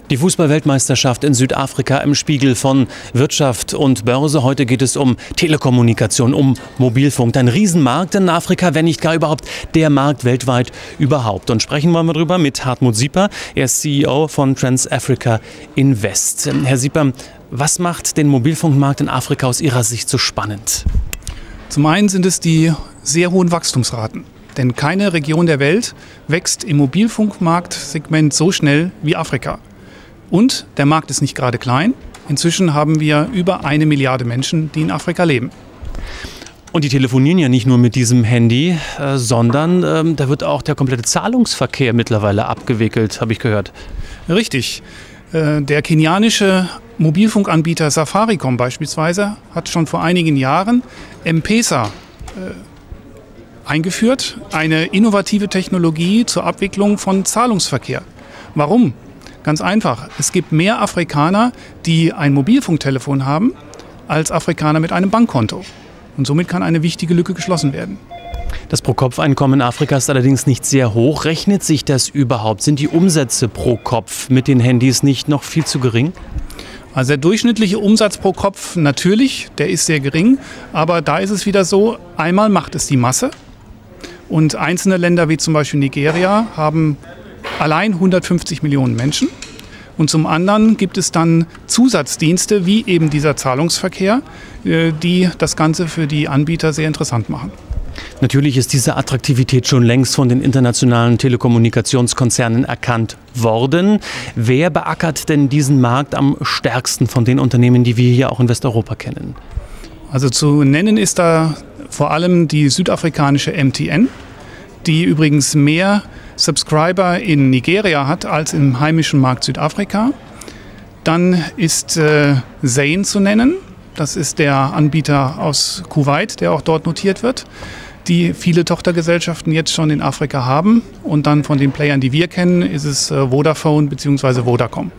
Die Fußball-Weltmeisterschaft in Südafrika im Spiegel von Wirtschaft und Börse. Heute geht es um Telekommunikation, um Mobilfunk. Ein Riesenmarkt in Afrika, wenn nicht gar überhaupt der Markt weltweit überhaupt. Und sprechen wollen wir darüber mit Hartmut Sieper. Er ist CEO von Trans-Africa Invest. Herr Sieper, was macht den Mobilfunkmarkt in Afrika aus Ihrer Sicht so spannend? Zum einen sind es die sehr hohen Wachstumsraten. Denn keine Region der Welt wächst im Mobilfunkmarktsegment so schnell wie Afrika. Und der Markt ist nicht gerade klein. Inzwischen haben wir über 1 Milliarde Menschen, die in Afrika leben. Und die telefonieren ja nicht nur mit diesem Handy, sondern da wird auch der komplette Zahlungsverkehr mittlerweile abgewickelt, habe ich gehört. Richtig. Der kenianische Mobilfunkanbieter Safaricom beispielsweise hat schon vor einigen Jahren M-Pesa eingeführt, eine innovative Technologie zur Abwicklung von Zahlungsverkehr. Warum? Ganz einfach. Es gibt mehr Afrikaner, die ein Mobilfunktelefon haben, als Afrikaner mit einem Bankkonto. Und somit kann eine wichtige Lücke geschlossen werden. Das Pro-Kopf-Einkommen in Afrika ist allerdings nicht sehr hoch. Rechnet sich das überhaupt? Sind die Umsätze pro Kopf mit den Handys nicht noch viel zu gering? Also der durchschnittliche Umsatz pro Kopf natürlich, der ist sehr gering. Aber da ist es wieder so, einmal macht es die Masse. Und einzelne Länder wie zum Beispiel Nigeria haben allein 150 Millionen Menschen. Und zum anderen gibt es dann Zusatzdienste wie eben dieser Zahlungsverkehr, die das Ganze für die Anbieter sehr interessant machen. Natürlich ist diese Attraktivität schon längst von den internationalen Telekommunikationskonzernen erkannt worden. Wer beackert denn diesen Markt am stärksten von den Unternehmen, die wir hier auch in Westeuropa kennen? Also zu nennen ist da vor allem die südafrikanische MTN, die übrigens mehr Subscriber in Nigeria hat als im heimischen Markt Südafrika. Dann ist Zain zu nennen. Das ist der Anbieter aus Kuwait, der auch dort notiert wird, die viele Tochtergesellschaften jetzt schon in Afrika haben. Und dann von den Playern, die wir kennen, ist es Vodafone bzw. Vodacom.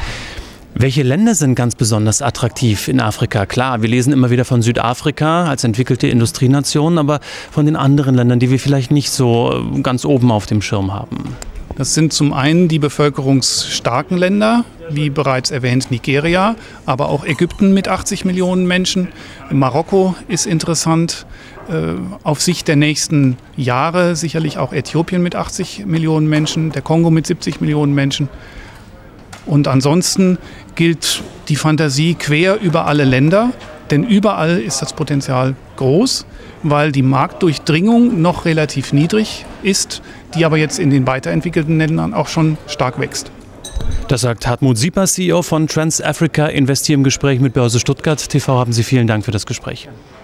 Welche Länder sind ganz besonders attraktiv in Afrika? Klar, wir lesen immer wieder von Südafrika als entwickelte Industrienation, aber von den anderen Ländern, die wir vielleicht nicht so ganz oben auf dem Schirm haben. Das sind zum einen die bevölkerungsstarken Länder, wie bereits erwähnt Nigeria, aber auch Ägypten mit 80 Millionen Menschen. Marokko ist interessant. Auf Sicht der nächsten Jahre sicherlich auch Äthiopien mit 80 Millionen Menschen, der Kongo mit 70 Millionen Menschen. Und ansonsten gilt die Fantasie quer über alle Länder, denn überall ist das Potenzial groß, weil die Marktdurchdringung noch relativ niedrig ist, die aber jetzt in den weiterentwickelten Ländern auch schon stark wächst. Das sagt Hartmut Sieper, CEO von Trans-Africa Invest, hier im Gespräch mit Börse Stuttgart TV. Haben Sie vielen Dank für das Gespräch.